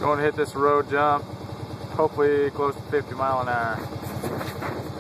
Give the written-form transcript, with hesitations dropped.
Going to hit this road jump, hopefully close to 50 mile an hour.